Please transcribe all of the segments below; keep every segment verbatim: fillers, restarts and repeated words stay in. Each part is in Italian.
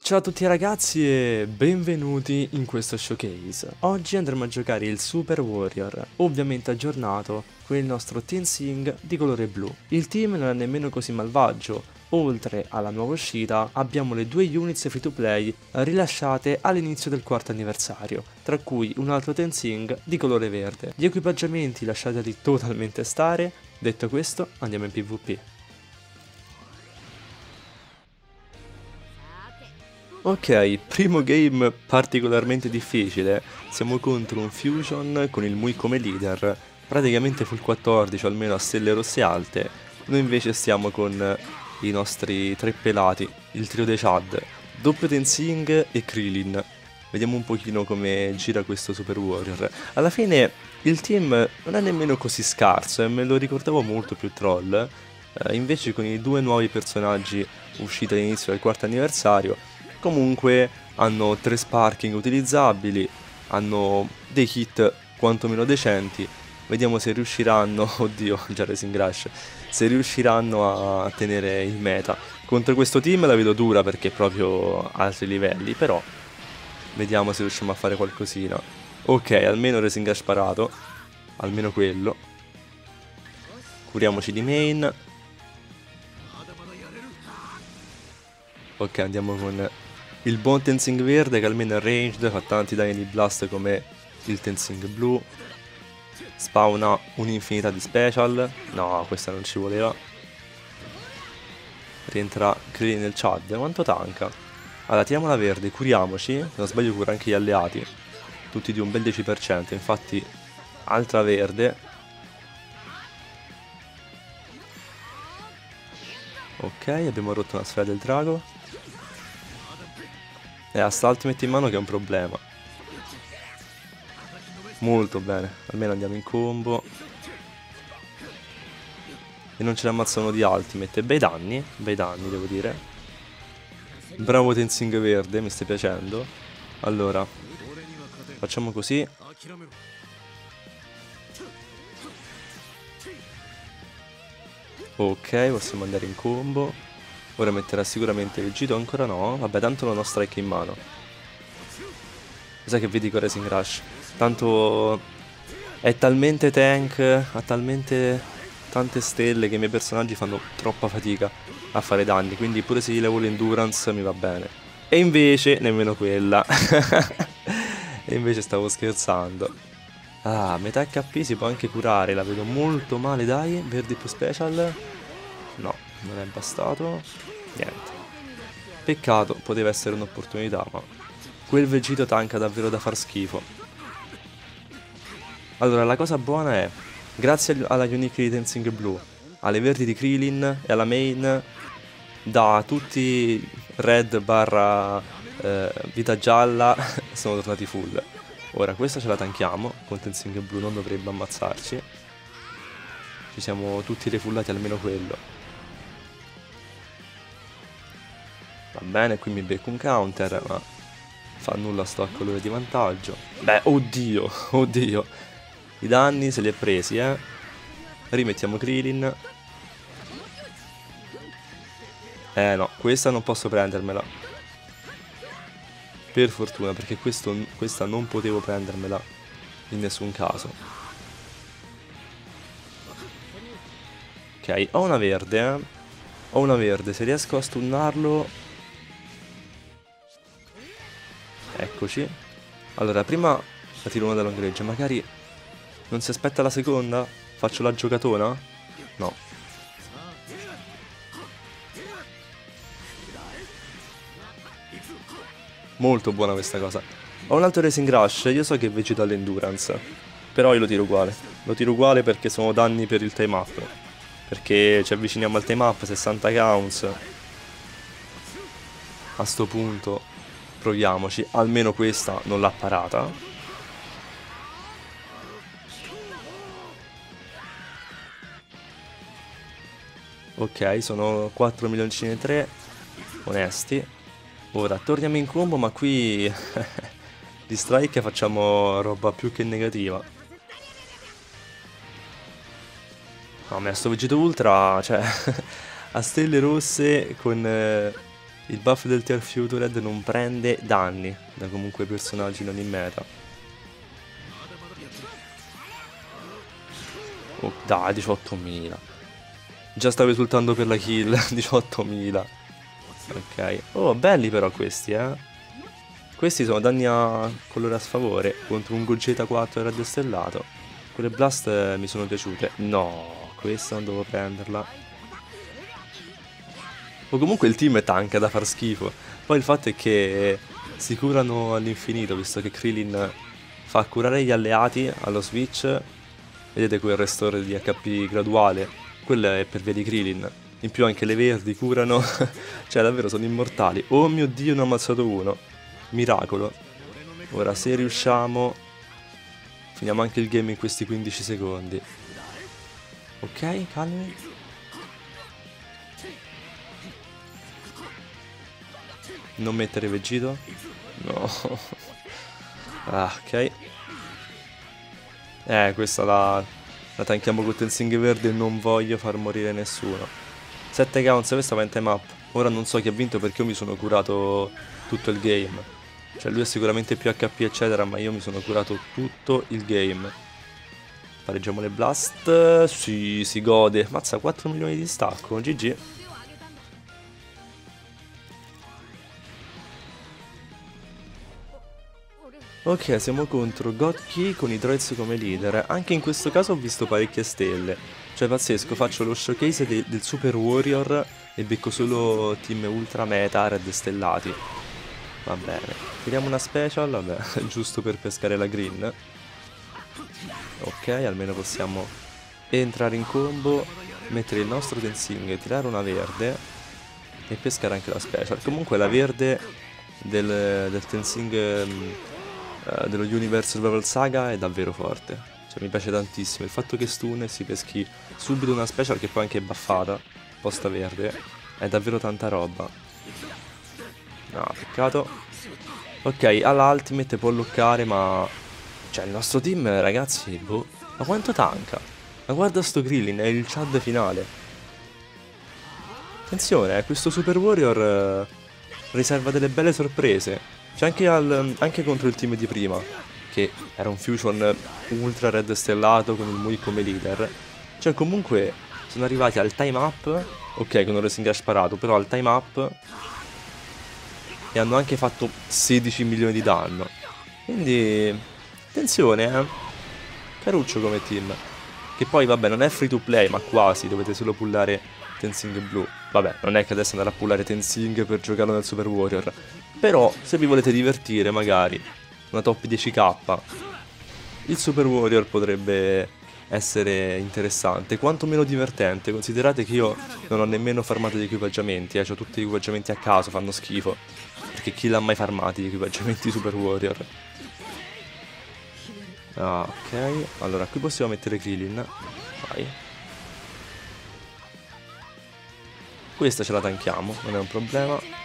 Ciao a tutti ragazzi e benvenuti in questo showcase. Oggi andremo a giocare il Super Warrior, ovviamente aggiornato con il nostro Tensing di colore blu. Il team non è nemmeno così malvagio, oltre alla nuova uscita abbiamo le due units free to play rilasciate all'inizio del quarto anniversario, tra cui un altro Tensing di colore verde. Gli equipaggiamenti lasciateli totalmente stare, detto questo andiamo in PvP. Ok, primo game particolarmente difficile, siamo contro un Fusion con il Mui come leader, praticamente full quattordici o almeno a stelle rosse alte, noi invece stiamo con i nostri tre pelati, il trio dei Chad, doppio Tensing e Krillin. Vediamo un pochino come gira questo Super Warrior. Alla fine il team non è nemmeno così scarso e me lo ricordavo molto più troll, eh, invece con i due nuovi personaggi usciti all'inizio del quarto anniversario comunque hanno tre sparking utilizzabili, hanno dei hit quantomeno decenti. Vediamo se riusciranno, oddio, già Racing Rush, se riusciranno a tenere il meta. Contro questo team la vedo dura perché è proprio altri livelli, però vediamo se riusciamo a fare qualcosina. Ok, almeno Racing Rush sparato, almeno quello. Curiamoci di main. Ok, andiamo con il buon Tensing verde che almeno è ranged, fa tanti danni di blast come il Tensing blu. Spawna un'infinità di special. No, questa non ci voleva. Rientra Krillin nel Chad. Quanto tanca? Allora, tiriamo la verde, curiamoci. Se non sbaglio cura anche gli alleati. Tutti di un bel dieci per cento. Infatti, altra verde. Ok, abbiamo rotto una sfera del drago. E ha sta ultimate in mano che è un problema. Molto bene, almeno andiamo in combo. E non ce ne ammazzano di ultimate. Bei danni, bei danni devo dire. Bravo Tensing verde, mi stai piacendo. Allora, facciamo così. Ok, possiamo andare in combo. Ora metterà sicuramente il Gito, ancora no. Vabbè, tanto non ho strike in mano. Sai che vedi con Racing Rush? Tanto è talmente tank, ha talmente tante stelle che i miei personaggi fanno troppa fatica a fare danni. Quindi pure se gli levo l'endurance mi va bene. E invece nemmeno quella. E invece stavo scherzando. Ah, metà H P si può anche curare. La vedo molto male, dai. Verdi più special. No, non è bastato. Niente. Peccato, poteva essere un'opportunità, ma quel Vegito tanca davvero da far schifo. Allora, la cosa buona è, grazie alla unique di Tensing blu, alle verdi di Krillin e alla main, da tutti red barra eh, vita gialla sono tornati full. Ora, questa ce la tanchiamo, con Tensing blu non dovrebbe ammazzarci. Ci siamo tutti refullati almeno quello. Va bene, qui mi becco un counter, ma fa nulla, sto a colore di vantaggio. Beh, oddio, oddio. I danni se li è presi, eh. Rimettiamo Krillin. Eh no, questa non posso prendermela. Per fortuna, perché questo, questa non potevo prendermela in nessun caso. Ok, ho una verde, eh. Ho una verde, se riesco a stunnarlo... Eccoci. Allora, prima la tiro una da long range, magari non si aspetta la seconda? Faccio la giocatona? No. Molto buona questa cosa. Ho un altro Racing Rush, io so che Vegeta ha l'endurance, però io lo tiro uguale. Lo tiro uguale perché sono danni per il time up. Perché ci avviciniamo al time up, sessanta counts. A sto punto proviamoci, almeno questa non l'ha parata. Ok, sono quattro milioncini e tre, onesti. Ora torniamo in combo, ma qui di strike facciamo roba più che negativa. No, ma sto Vegeto Ultra, cioè, a stelle rosse con... Eh, Il buff del tier Futured non prende danni da comunque personaggi non in meta. Oh, dai, diciottomila. Già stavo esultando per la kill, diciottomila. Ok. Oh, belli però questi, eh. Questi sono danni a colore a sfavore contro un Gogeta quattro red stellato. Quelle blast eh, mi sono piaciute. No, questa non devo prenderla. O comunque il team è tank da far schifo. Poi il fatto è che si curano all'infinito, visto che Krillin fa curare gli alleati allo switch. Vedete quel restore di H P graduale? Quello è per via di Krillin. In più anche le verdi curano. Cioè davvero sono immortali. Oh mio Dio, ne ho ammazzato uno. Miracolo. Ora se riusciamo finiamo anche il game in questi quindici secondi. Ok, calmi. Non mettere Vegito. No. Ah, ok. Eh, questa la, la tanchiamo con Tensing verde e non voglio far morire nessuno. sette counts, questa va in time up. Ora non so chi ha vinto perché io mi sono curato tutto il game. Cioè lui ha sicuramente più H P eccetera, ma io mi sono curato tutto il game. Pareggiamo le blast. Sì, si gode. Mazza, quattro milioni di stacco. G G. Ok, siamo contro Godkey con i Droids come leader. Anche in questo caso ho visto parecchie stelle. Cioè pazzesco, faccio lo showcase de del Super Warrior e becco solo team ultra meta red stellati. Va bene. Tiriamo una special, vabbè, giusto per pescare la green. Ok, almeno possiamo entrare in combo, mettere il nostro Tensing, tirare una verde e pescare anche la special. Comunque la verde del, del Tensing... Um, Uh, dello Universe Survival Saga è davvero forte. Cioè mi piace tantissimo. Il fatto che stun e si peschi subito una special che poi anche è buffata, posta verde, è davvero tanta roba. No, peccato. Ok, all'ultimate può loccare, ma... Cioè il nostro team, ragazzi, boh, ma quanto tanca? Ma guarda sto Krillin, è il Chad finale. Attenzione, eh, questo Super Warrior uh, riserva delle belle sorprese. C'è anche, al, anche contro il team di prima, che era un fusion ultra red stellato con il Mui come leader. Cioè comunque sono arrivati al time up, ok con un Racing Rush sparato, però al time up e hanno anche fatto sedici milioni di danno. Quindi attenzione eh, caruccio come team. Che poi vabbè non è free to play ma quasi, dovete solo pullare Tensing blu. Vabbè non è che adesso andare a pullare Tensing per giocarlo nel Super Warrior. Però se vi volete divertire magari una top dieci K il Super Warrior potrebbe essere interessante, quanto meno divertente. Considerate che io non ho nemmeno farmato gli equipaggiamenti, eh, ho tutti gli equipaggiamenti a caso, fanno schifo. Perché chi l'ha mai farmati gli equipaggiamenti Super Warrior? Ah, ok, allora qui possiamo mettere Krillin. Vai. Questa ce la tanchiamo, non è un problema.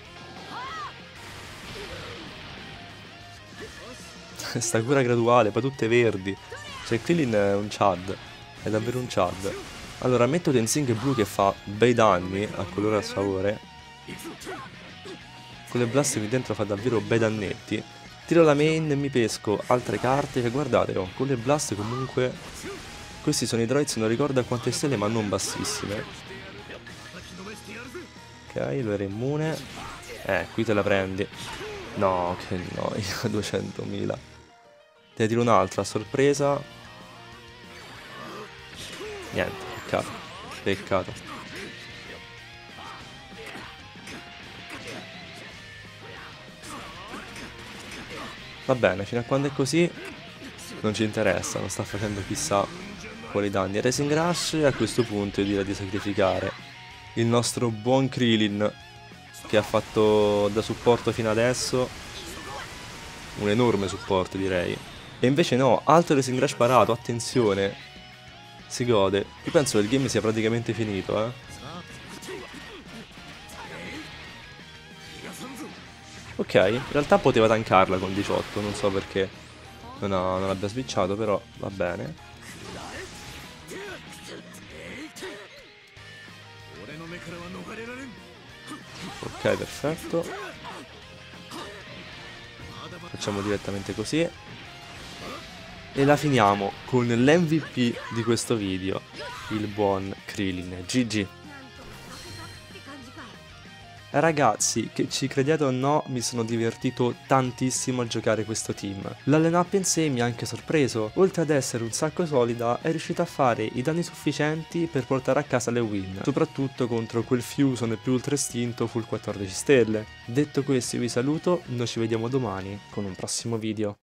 Sta cura graduale, poi tutte verdi. Cioè Krillin è un Chad. È davvero un Chad. Allora metto Tensing blu che fa bei danni a colore a sfavore. Con le blast qui dentro fa davvero bei dannetti. Tiro la main e mi pesco altre carte che guardate, oh, con le blast comunque. Questi sono i droids, non ricordo a quante stelle ma non bassissime. Ok, lui era immune. Eh, qui te la prendi. No, che noia, duecentomila. Te ne tiro un'altra a sorpresa. Niente, peccato. Peccato. Va bene, fino a quando è così non ci interessa, non sta facendo chissà quali danni. Racing Rush e a questo punto io direi di sacrificare il nostro buon Krillin che ha fatto da supporto fino adesso. Un enorme supporto direi. E invece no, altro Racing Rush parato, attenzione. Si gode. Io penso che il game sia praticamente finito, eh. Ok, in realtà poteva tankarla con diciotto, non so perché non, ha, non abbia switchato, però va bene. Ok, Ok, perfetto. Facciamo direttamente così. E la finiamo con l'M V P di questo video, il buon Krillin. G G. Ragazzi, che ci crediate o no, mi sono divertito tantissimo a giocare questo team. La line-up in sé mi ha anche sorpreso, oltre ad essere un sacco solida è riuscita a fare i danni sufficienti per portare a casa le win, soprattutto contro quel Fusion più ultra istinto full quattordici stelle. Detto questo io vi saluto, noi ci vediamo domani con un prossimo video.